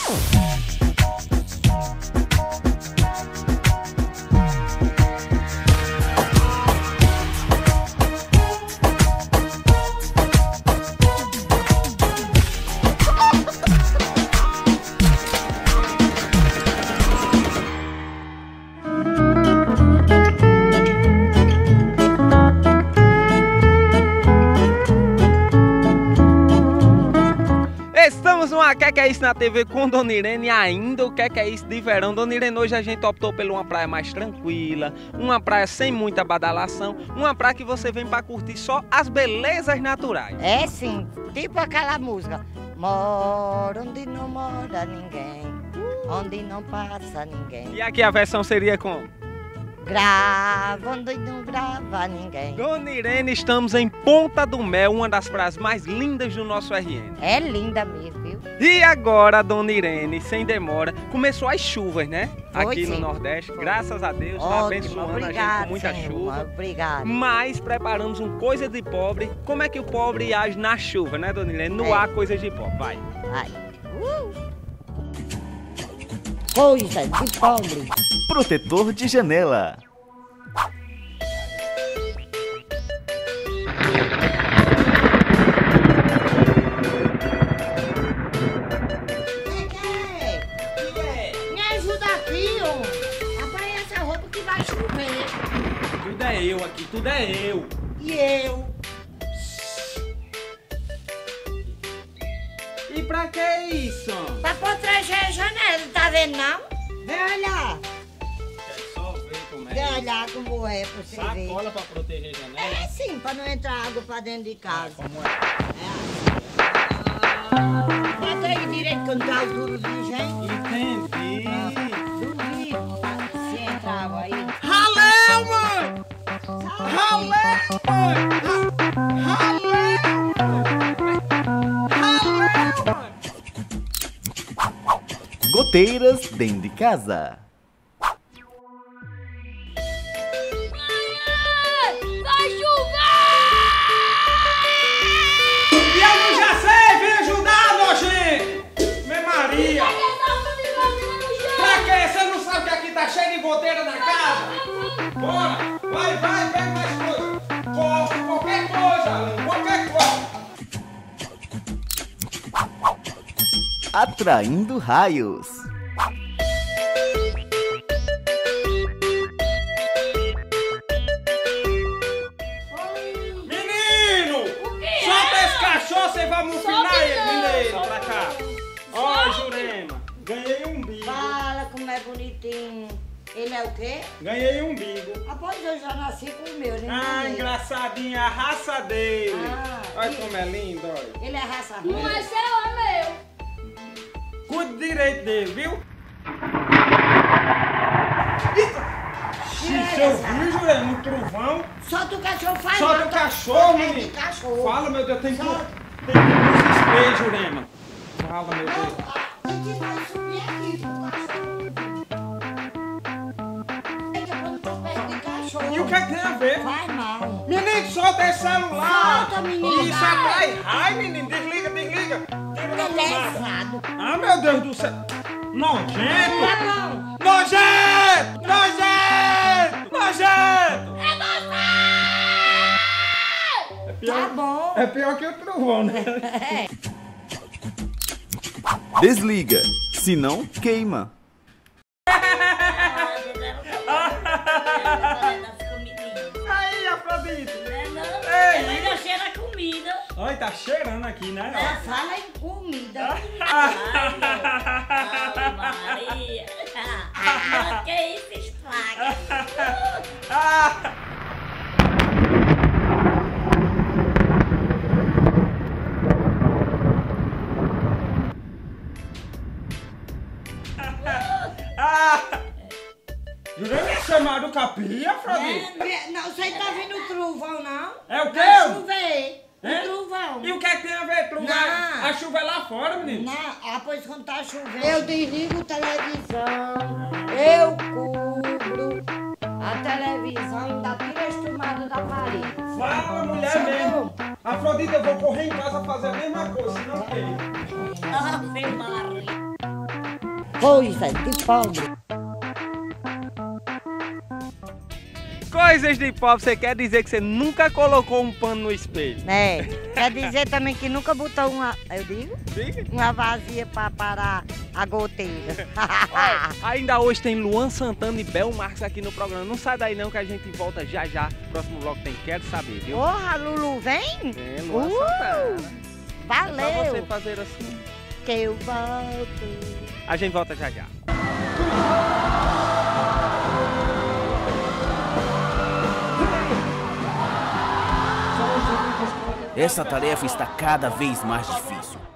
Estamos no Que é Isso na TV com Dona Irene e ainda o Que é Isso de verão. Dona Irene, hoje a gente optou por uma praia mais tranquila, uma praia sem muita badalação, uma praia que você vem para curtir só as belezas naturais. É sim, tipo aquela música. Moro onde não mora ninguém, onde não passa ninguém. E aqui a versão seria como? Grava onde não grava ninguém. Dona Irene, estamos em Ponta do Mel, uma das praias mais lindas do nosso RN. É linda mesmo, viu? E agora, Dona Irene, sem demora, começou as chuvas, né? Foi, aqui no sim. Nordeste, graças a Deus, está Ótimo, abençoando a gente com muita Senhor, chuva. obrigado. Mas preparamos um coisa de pobre. Como é que o pobre age na chuva, né, Dona Irene? No É. ar, coisas de pobre, vai. Vai. Coisa de pobre. Protetor de janela. Me ajuda aqui, ó. Apanha essa roupa que vai chover. Tudo é eu aqui, tudo é eu. E eu? E pra que isso? Pra proteger a janela, tá vendo não? Vem olhar. Quer só ver como Vem olhar como é pra você ver. Sacola pra proteger a janela? É sim, pra não entrar água pra dentro de casa. Como é? Bota aí direito quando tá os duros de gente. Entendi. Duvido se entrar água aí. Raleu, mãe! Raleu, mãe! Raleu! Raleu, mãe! Goteiras dentro de casa. Vai chover! E eu não já sei, vem ajudar, nojento! Minha Maria! Pra quê? Você não sabe que aqui tá cheio de goteira na casa? Bora! Vai, pega mais coisa! Corre, qualquer coisa, Alan, qualquer coisa! Atraindo raios. Menino! O que Solta é? esse cachorro, você vai mufinar Solta ele, não, mineiro, solta pra cá! não. Ó, Solta. Jurema, ganhei um bigo. Fala como é bonitinho. Ele é o quê? Ganhei um bigo. Após eu já nasci com o meu, né? Ah, engraçadinha, a raça dele. Ah, Olha e- como é lindo, olha. Ele é raça Não ruim. é seu, é meu. Cuide direito dele, viu? Se eu vi, Jurema, um trovão. Solta o cachorro, faz Solta mal, o tá- cachorro, tá de menino. cachorro. Fala, meu Deus, tem que Solta. desespero, Jurema. Fala, meu Deus. A gente vai subir aqui pro cachorro. Ele é quando tu perde de cachorro. E o que é que tem a ver? Faz mal. Menino, solta esse celular. Solta, menino. Isso atrai raio, menino. Desliga. Tira da Ele é tomada. pesado. Ah, meu Deus do céu. Nojento. Tá bom. Nojento! Tá bom. É pior que o trovão, né? Desliga, senão queima. Aí, Afrodite. Ei, ainda cheira a comida. Olha, tá cheirando aqui, né? Ela fala em comida. Ave Maria. Ah, que isso, estraga. Ah! Jurema é chamado capim, Afrodite? Não, você tá vendo o trovão, não? É o quê? Vai chover. Hein? O trovão. E o que é que tem a ver, trovão? Não. A chuva é lá fora, menino. Não, pois quando tá chovendo. Eu desligo televisão, eu cubro a televisão da tira as tomadas da parede. Fala, mulher Só mesmo. Afrodite, eu vou correr em casa fazer a mesma coisa, senão o quê? Ave Maria. Coisa de pobre. Coisas de pobre, você quer dizer que você nunca colocou um pano no espelho? Né? Quer dizer também que nunca botou uma, eu digo, Diga. uma vazia pra parar a goteira. Ainda hoje tem Luan Santana e Bel Marques aqui no programa. Não sai daí não que a gente volta já já. Próximo bloco tem Quero Saber, viu? Porra, Lulu, vem? É, Luan Santana. É pra você Valeu, fazer assim. que eu volto. A gente volta já já. Essa tarefa está cada vez mais difícil.